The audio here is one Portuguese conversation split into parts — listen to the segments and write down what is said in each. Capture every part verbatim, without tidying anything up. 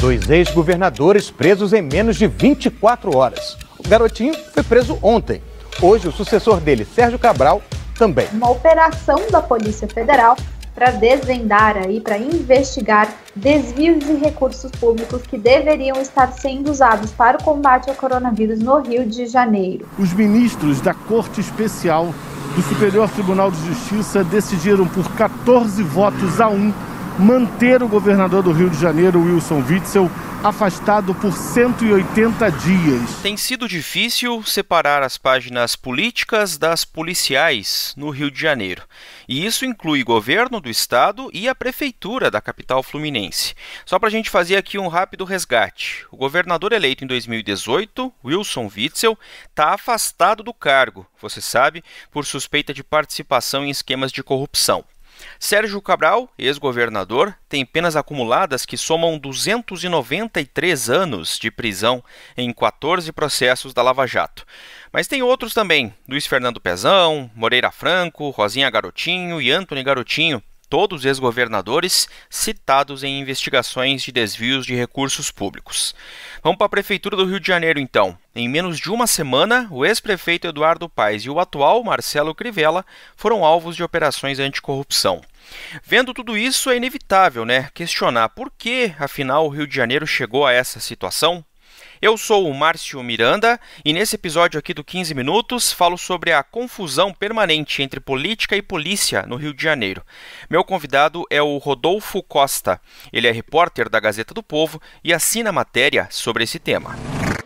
Dois ex-governadores presos em menos de vinte e quatro horas. O garotinho foi preso ontem. Hoje, o sucessor dele, Sérgio Cabral, também. Uma operação da Polícia Federal para desvendar aí, para investigar desvios de recursos públicos que deveriam estar sendo usados para o combate ao coronavírus no Rio de Janeiro. Os ministros da Corte Especial do Superior Tribunal de Justiça decidiram por quatorze votos a um manter o governador do Rio de Janeiro, Wilson Witzel, afastado por cento e oitenta dias. Tem sido difícil separar as páginas políticas das policiais no Rio de Janeiro. E isso inclui o governo do estado e a prefeitura da capital fluminense. Só para a gente fazer aqui um rápido resgate. O governador eleito em dois mil e dezoito, Wilson Witzel, está afastado do cargo, você sabe, por suspeita de participação em esquemas de corrupção. Sérgio Cabral, ex-governador, tem penas acumuladas que somam duzentos e noventa e três anos de prisão em quatorze processos da Lava Jato. Mas tem outros também, Luiz Fernando Pezão, Moreira Franco, Rosinha Garotinho e Antony Garotinho, todos ex-governadores citados em investigações de desvios de recursos públicos. Vamos para a Prefeitura do Rio de Janeiro, então. Em menos de uma semana, o ex-prefeito Eduardo Paes e o atual Marcelo Crivella foram alvos de operações anticorrupção. Vendo tudo isso, é inevitável, né, questionar por que, afinal, o Rio de Janeiro chegou a essa situação? Eu sou o Márcio Miranda e nesse episódio aqui do quinze Minutos falo sobre a confusão permanente entre política e polícia no Rio de Janeiro. Meu convidado é o Rodolfo Costa. Ele é repórter da Gazeta do Povo e assina matéria sobre esse tema.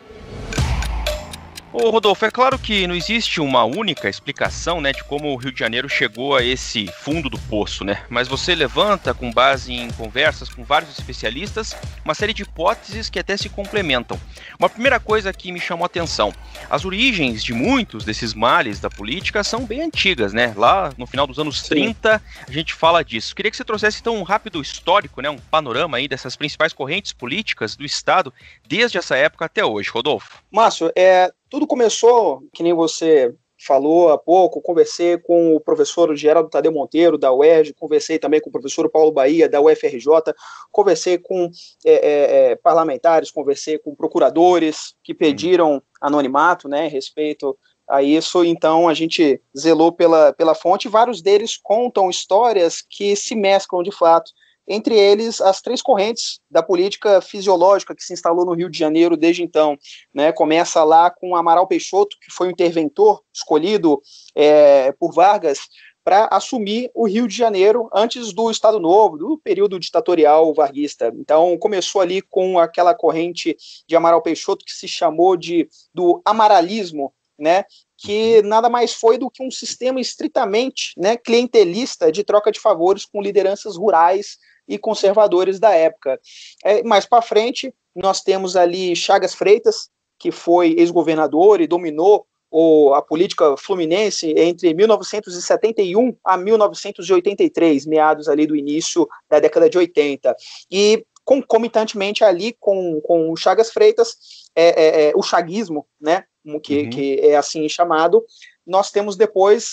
Ô Rodolfo, é claro que não existe uma única explicação, né, de como o Rio de Janeiro chegou a esse fundo do poço, né? Mas você levanta, com base em conversas com vários especialistas, uma série de hipóteses que até se complementam. Uma primeira coisa que me chamou a atenção: as origens de muitos desses males da política são bem antigas, né? Lá no final dos anos Sim. trinta, a gente fala disso. Queria que você trouxesse então um rápido histórico, né, um panorama aí dessas principais correntes políticas do Estado desde essa época até hoje, Rodolfo. Márcio, é... Tudo começou, que nem você falou há pouco, conversei com o professor Geraldo Tadeu Monteiro, da U E R J, conversei também com o professor Paulo Bahia, da U F R J, conversei com é, é, parlamentares, conversei com procuradores que pediram anonimato, né, em respeito a isso. Então a gente zelou pela, pela fonte, e vários deles contam histórias que se mesclam de fato. Entre eles, as três correntes da política fisiológica que se instalou no Rio de Janeiro desde então, né? Começa lá com Amaral Peixoto, que foi o interventor escolhido é, por Vargas para assumir o Rio de Janeiro antes do Estado Novo, do período ditatorial varguista. Então, começou ali com aquela corrente de Amaral Peixoto que se chamou de do amaralismo, né? Que nada mais foi do que um sistema estritamente, né, clientelista de troca de favores com lideranças rurais e conservadores da época. É, mais para frente, nós temos ali Chagas Freitas, que foi ex-governador e dominou o, a política fluminense entre mil novecentos e setenta e um a mil novecentos e oitenta e três, meados ali do início da década de oitenta. E concomitantemente ali com, com o Chagas Freitas, é, é, é, o chaguismo, né, que, uhum. que é assim chamado, nós temos depois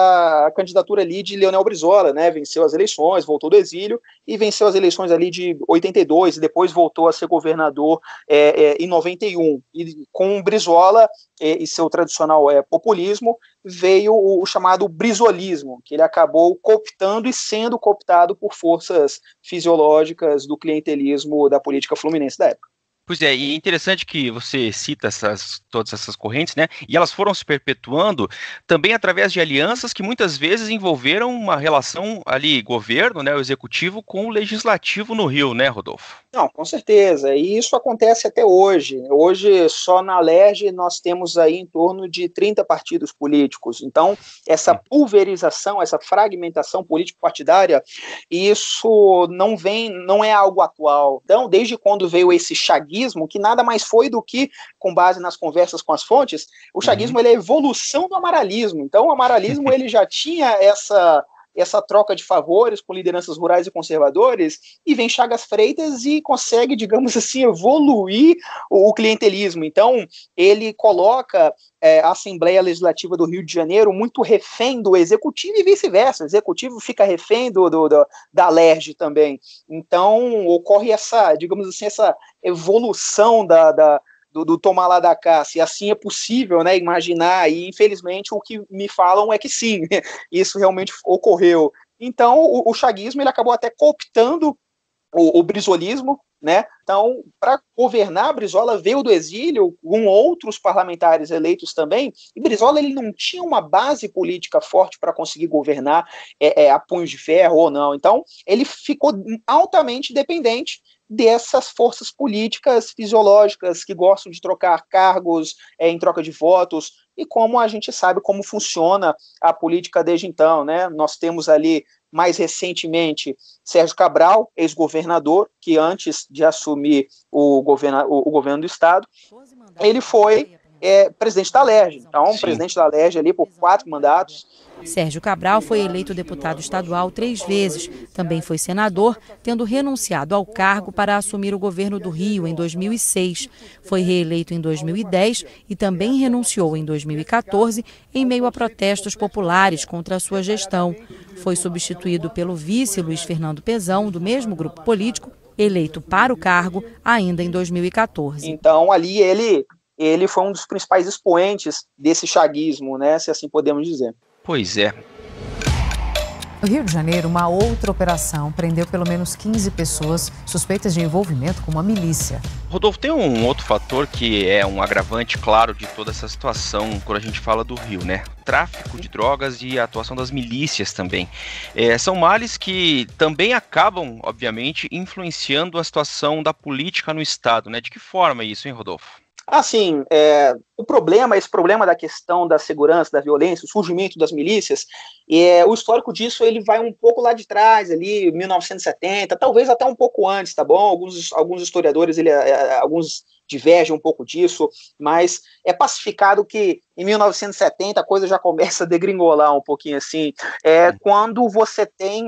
a candidatura ali de Leonel Brizola, né, venceu as eleições, voltou do exílio e venceu as eleições ali de oitenta e dois e depois voltou a ser governador é, é, em noventa e um. E com Brizola é, e seu tradicional é, populismo, veio o, o chamado brizolismo, que ele acabou cooptando e sendo cooptado por forças fisiológicas do clientelismo da política fluminense da época. Pois é, e é interessante que você cita essas, todas essas correntes, né? E elas foram se perpetuando também através de alianças que muitas vezes envolveram uma relação ali, governo, né, o executivo com o legislativo no Rio, né, Rodolfo? Não, com certeza, e isso acontece até hoje. Hoje, só na Alerj, nós temos aí em torno de trinta partidos políticos. Então, essa pulverização, essa fragmentação político-partidária, isso não vem, não é algo atual. Então, desde quando veio esse chaguismo, que nada mais foi do que, com base nas conversas com as fontes, o chaguismo uhum. ele é a evolução do amaralismo. Então, o amaralismo ele já tinha essa... essa troca de favores com lideranças rurais e conservadores, e vem Chagas Freitas e consegue, digamos assim, evoluir o, o clientelismo. Então, ele coloca é, a Assembleia Legislativa do Rio de Janeiro muito refém do Executivo e vice-versa. O Executivo fica refém do, do, do, da Alerj também. Então, ocorre essa, digamos assim, essa evolução da, da Do, do tomar lá da cá, se assim é possível, né, imaginar, e infelizmente o que me falam é que sim, isso realmente ocorreu. Então o, o chaguismo ele acabou até cooptando o, o brizolismo, né? Então, para governar, Brizola veio do exílio com outros parlamentares eleitos também, e Brizola ele não tinha uma base política forte para conseguir governar é, é, a punhos de ferro ou não. Então, ele ficou altamente dependente dessas forças políticas fisiológicas que gostam de trocar cargos é, em troca de votos, e como a gente sabe como funciona a política desde então, né? Nós temos ali, mais recentemente, Sérgio Cabral, ex-governador, que antes de assumir o, governa, o, o governo do estado, ele foi é, presidente da Alerj, então Sim. presidente da Alerj ali por quatro mandatos. Sérgio Cabral foi eleito deputado estadual três vezes. Também foi senador, tendo renunciado ao cargo para assumir o governo do Rio em dois mil e seis. Foi reeleito em dois mil e dez e também renunciou em dois mil e quatorze em meio a protestos populares contra a sua gestão. Foi substituído pelo vice Luiz Fernando Pezão, do mesmo grupo político, eleito para o cargo ainda em dois mil e quatorze. Então ali ele, ele foi um dos principais expoentes desse chaguismo, né, se assim podemos dizer. Pois é. No Rio de Janeiro, uma outra operação prendeu pelo menos quinze pessoas suspeitas de envolvimento com uma milícia. Rodolfo, tem um outro fator que é um agravante claro de toda essa situação quando a gente fala do Rio, né? Tráfico de drogas e a atuação das milícias também. É, são males que também acabam, obviamente, influenciando a situação da política no Estado, né? De que forma isso, hein, Rodolfo? Assim, é, o problema, esse problema da questão da segurança, da violência, o surgimento das milícias, é, o histórico disso ele vai um pouco lá de trás, ali, mil novecentos e setenta, talvez até um pouco antes, tá bom? Alguns, alguns historiadores, ele, é, alguns divergem um pouco disso, mas é pacificado que em mil novecentos e setenta a coisa já começa a degringolar um pouquinho assim, é, quando você tem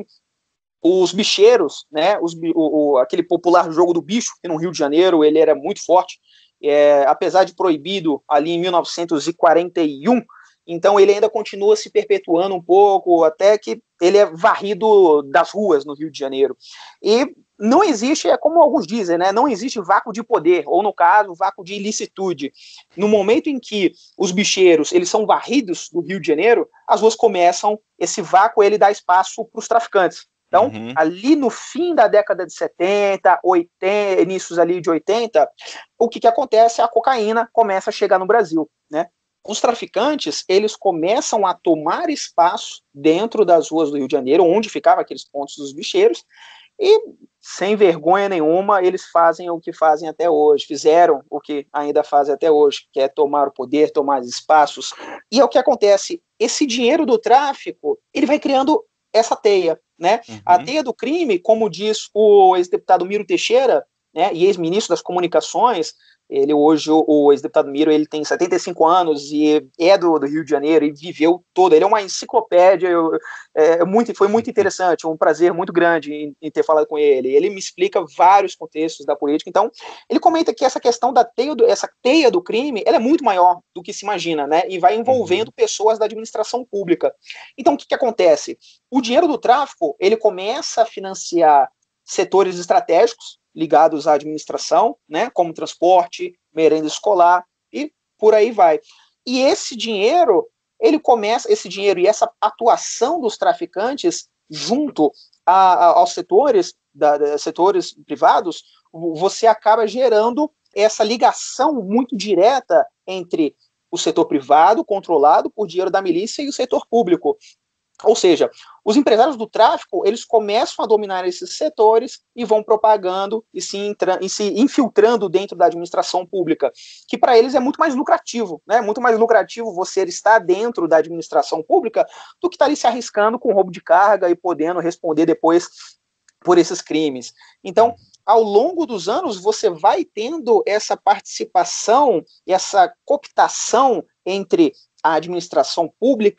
os bicheiros, né, os, o, o, aquele popular jogo do bicho, que no Rio de Janeiro ele era muito forte, É, apesar de proibido ali em mil novecentos e quarenta e um, então ele ainda continua se perpetuando um pouco, até que ele é varrido das ruas no Rio de Janeiro. E não existe, é como alguns dizem, né, não existe vácuo de poder, ou no caso, vácuo de ilicitude. No momento em que os bicheiros eles são varridos do Rio de Janeiro, as ruas começam, esse vácuo ele dá espaço para os traficantes. Então, uhum. ali no fim da década de setenta, oitenta, inícios ali de oitenta, o que, que acontece? A cocaína começa a chegar no Brasil, né? Os traficantes, eles começam a tomar espaço dentro das ruas do Rio de Janeiro, onde ficavam aqueles pontos dos bicheiros, e, sem vergonha nenhuma, eles fazem o que fazem até hoje, fizeram o que ainda fazem até hoje, que é tomar o poder, tomar espaços. E é o que acontece, esse dinheiro do tráfico, ele vai criando essa teia, né? Uhum. A teia do crime, como diz o ex-deputado Miro Teixeira, né, e ex-ministro das comunicações, ele hoje, o, o ex-deputado Miro, ele tem setenta e cinco anos e é do, do Rio de Janeiro e viveu todo, ele é uma enciclopédia, eu, é, muito, foi muito interessante, um prazer muito grande em, em ter falado com ele, ele me explica vários contextos da política, então ele comenta que essa questão da teia do, essa teia do crime, ela é muito maior do que se imagina, né, e vai envolvendo pessoas da administração pública. Então o que, que acontece? O dinheiro do tráfico, ele começa a financiar setores estratégicos, ligados à administração, né, como transporte, merenda escolar e por aí vai. E esse dinheiro, ele começa, esse dinheiro e essa atuação dos traficantes junto a, a, aos setores, da, da, setores privados, você acaba gerando essa ligação muito direta entre o setor privado, controlado por dinheiro da milícia, e o setor público. Ou seja, os empresários do tráfico, eles começam a dominar esses setores e vão propagando e se, intra- e se infiltrando dentro da administração pública, que para eles é muito mais lucrativo, né? Muito mais lucrativo você estar dentro da administração pública do que estar ali se arriscando com roubo de carga e podendo responder depois por esses crimes. Então, ao longo dos anos, você vai tendo essa participação, essa cooptação entre a administração pública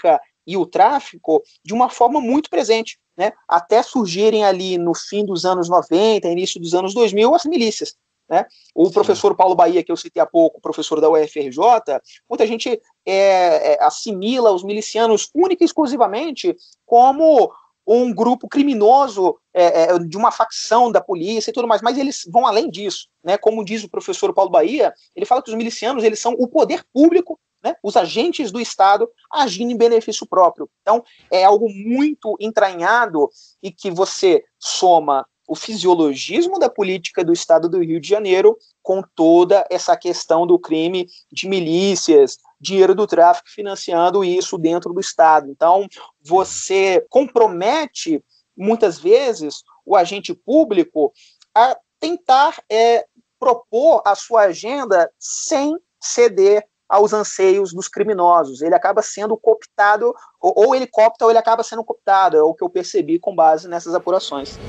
e o tráfico de uma forma muito presente, né? Até surgirem ali no fim dos anos noventa, início dos anos dois mil, as milícias. Né? O professor Paulo Bahia, que eu citei há pouco, professor da U F R J, muita gente é, é, assimila os milicianos única e exclusivamente como um grupo criminoso é, é, de uma facção da polícia e tudo mais, mas eles vão além disso, né? Como diz o professor Paulo Bahia, ele fala que os milicianos eles são o poder público, né? Os agentes do Estado agindo em benefício próprio. Então, é algo muito entranhado e que você soma o fisiologismo da política do Estado do Rio de Janeiro com toda essa questão do crime de milícias, dinheiro do tráfico financiando isso dentro do Estado. Então, você compromete, muitas vezes, o agente público a tentar é, propor a sua agenda sem ceder aos anseios dos criminosos. Ele acaba sendo cooptado, ou, ou ele coopta ou ele acaba sendo cooptado, é o que eu percebi com base nessas apurações.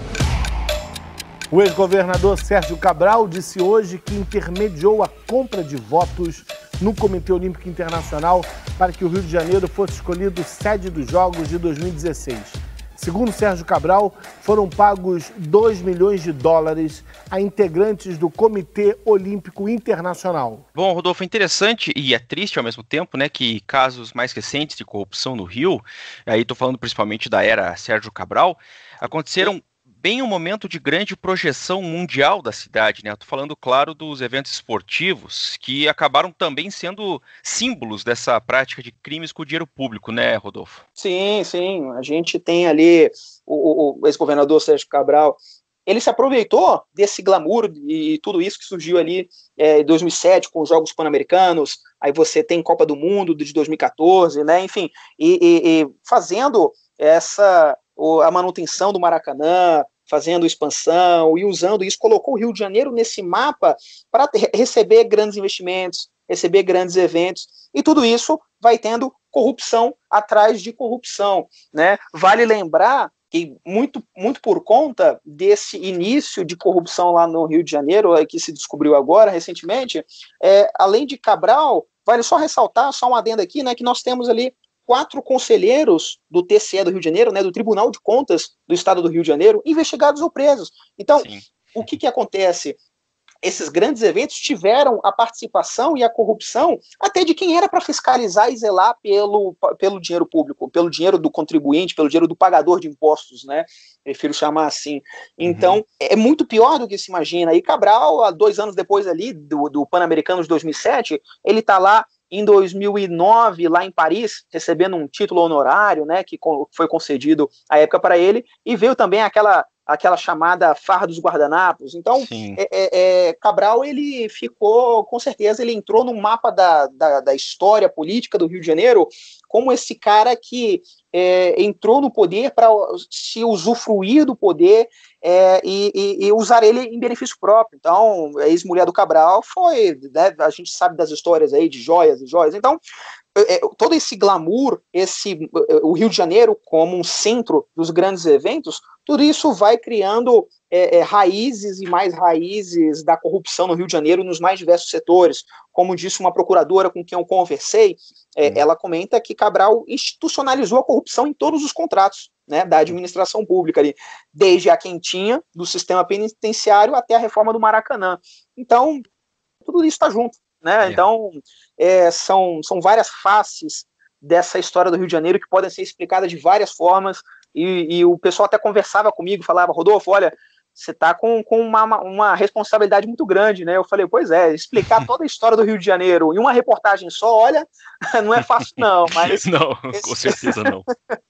O ex-governador Sérgio Cabral disse hoje que intermediou a compra de votos no Comitê Olímpico Internacional para que o Rio de Janeiro fosse escolhido sede dos Jogos de dois mil e dezesseis. Segundo Sérgio Cabral, foram pagos dois milhões de dólares a integrantes do Comitê Olímpico Internacional. Bom, Rodolfo, é interessante e é triste ao mesmo tempo, né, que casos mais recentes de corrupção no Rio, aí estou falando principalmente da era Sérgio Cabral, aconteceram bem um momento de grande projeção mundial da cidade, né? Estou falando, claro, dos eventos esportivos, que acabaram também sendo símbolos dessa prática de crimes com o dinheiro público, né, Rodolfo? Sim, sim. A gente tem ali o, o ex-governador Sérgio Cabral, ele se aproveitou desse glamour e tudo isso que surgiu ali é, em dois mil e sete com os Jogos Pan-Americanos, aí você tem Copa do Mundo de dois mil e quatorze, né? Enfim, e, e, e fazendo essa... a manutenção do Maracanã, fazendo expansão e usando isso, colocou o Rio de Janeiro nesse mapa para receber grandes investimentos, receber grandes eventos, e tudo isso vai tendo corrupção atrás de corrupção, né? Vale lembrar que muito, muito por conta desse início de corrupção lá no Rio de Janeiro, que se descobriu agora, recentemente, é, além de Cabral, vale só ressaltar, só um adendo aqui, né, que nós temos ali quatro conselheiros do T C E do Rio de Janeiro, né, do Tribunal de Contas do Estado do Rio de Janeiro, investigados ou presos. Então, Sim. o que, que acontece? Esses grandes eventos tiveram a participação e a corrupção até de quem era para fiscalizar e zelar pelo, pelo dinheiro público, pelo dinheiro do contribuinte, pelo dinheiro do pagador de impostos, né? Prefiro chamar assim. Então, uhum. é muito pior do que se imagina. E Cabral, há dois anos depois ali do, do Pan-Americano de dois mil e sete, ele está lá em dois mil e nove, lá em Paris, recebendo um título honorário, né, que foi concedido à época para ele, e veio também aquela, aquela chamada farra dos guardanapos. Então, é, é, é, Cabral, ele ficou, com certeza, ele entrou no mapa da, da, da história política do Rio de Janeiro como esse cara que é, entrou no poder para se usufruir do poder é, e, e, e usar ele em benefício próprio. Então, a ex-mulher do Cabral foi, né, a gente sabe das histórias aí de joias e joias. Então, é, todo esse glamour, esse, o Rio de Janeiro como um centro dos grandes eventos, tudo isso vai criando é, é, raízes e mais raízes da corrupção no Rio de Janeiro nos mais diversos setores. Como disse uma procuradora com quem eu conversei, é, hum. ela comenta que Cabral institucionalizou a corrupção em todos os contratos, né, da administração pública, ali, desde a quentinha do sistema penitenciário até a reforma do Maracanã. Então, tudo isso está junto. Né? É. Então, é, são, são várias faces dessa história do Rio de Janeiro que podem ser explicadas de várias formas, e, e o pessoal até conversava comigo, falava, Rodolfo, olha, você está com, com uma, uma responsabilidade muito grande, né? Eu falei, pois é, explicar toda a história do Rio de Janeiro em uma reportagem só, olha, não é fácil não, mas... Não, com certeza não.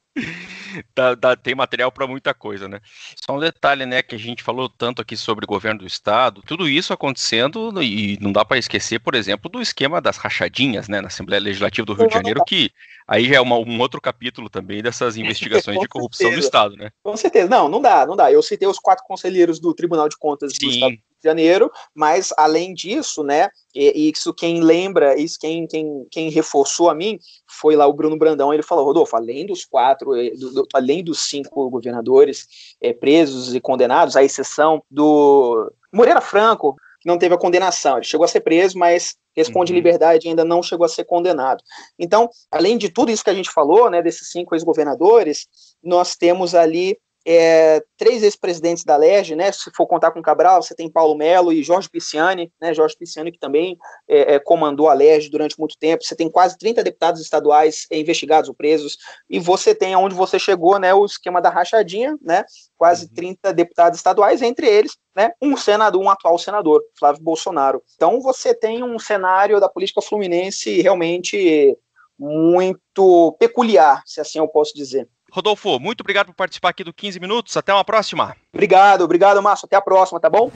Dá, dá, tem material para muita coisa, né? Só um detalhe, né, que a gente falou tanto aqui sobre o governo do estado, tudo isso acontecendo e não dá para esquecer, por exemplo, do esquema das rachadinhas, né, na Assembleia Legislativa do Rio de Janeiro, que aí já é uma, um outro capítulo também dessas investigações de corrupção certeza. do estado, né? Com certeza, não, não dá, não dá. Eu citei os quatro conselheiros do Tribunal de Contas Sim. do estado do Rio de Janeiro, mas além disso, né, e isso quem lembra, isso quem, quem, quem reforçou a mim, foi lá o Bruno Brandão, ele falou, Rodolfo, além dos quatro, do, do, além dos cinco governadores é, presos e condenados, à exceção do Moreira Franco, que não teve a condenação. Ele chegou a ser preso, mas responde uhum. liberdade e ainda não chegou a ser condenado. Então, além de tudo isso que a gente falou, né, desses cinco ex-governadores, nós temos ali É, três ex-presidentes da Alerj, né, se for contar com Cabral, você tem Paulo Melo e Jorge Pisciani, né, Jorge Pisciani que também é, é, comandou a Alerj durante muito tempo, você tem quase trinta deputados estaduais é, investigados ou presos, e você tem onde você chegou, né, o esquema da rachadinha, né, quase uhum. trinta deputados estaduais, entre eles, né, um senador, um atual senador, Flávio Bolsonaro. Então você tem um cenário da política fluminense realmente muito peculiar, se assim eu posso dizer. Rodolfo, muito obrigado por participar aqui do quinze minutos. Até uma próxima. Obrigado, obrigado, Márcio. Até a próxima, tá bom?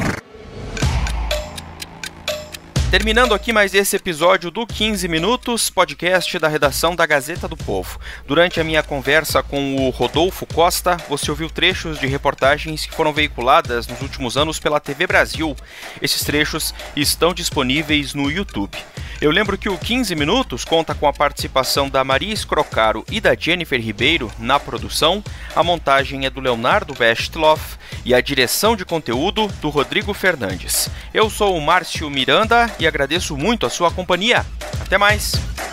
Terminando aqui mais esse episódio do quinze minutos, podcast da redação da Gazeta do Povo. Durante a minha conversa com o Rodolfo Costa, você ouviu trechos de reportagens que foram veiculadas nos últimos anos pela T V Brasil. Esses trechos estão disponíveis no YouTube. Eu lembro que o quinze minutos conta com a participação da Maria Escrocaro e da Jennifer Ribeiro na produção, a montagem é do Leonardo Westloff e a direção de conteúdo do Rodrigo Fernandes. Eu sou o Márcio Miranda e agradeço muito a sua companhia. Até mais!